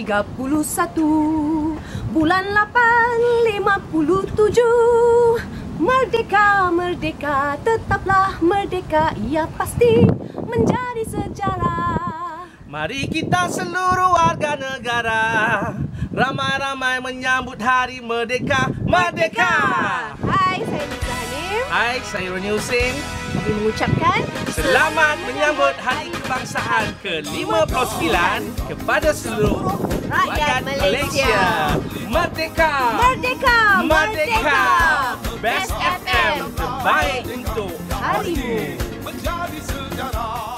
bulan 8 57. Merdeka, merdeka, tetaplah merdeka, ia pasti menjadi sejarah. Mari kita seluruh warga negara ramai-ramai menyambut Hari Merdeka. Merdeka! Hai, saya Nisa Hanif. Hai, saya Roni Husin. Kami mengucapkan Selamat menyambut Hari Kebangsaan ke-59 kepada seluruh rakyat Malaysia. Merdeka! Merdeka! Merdeka! Best FM terbaik untuk harimu. Menjadi sejarah.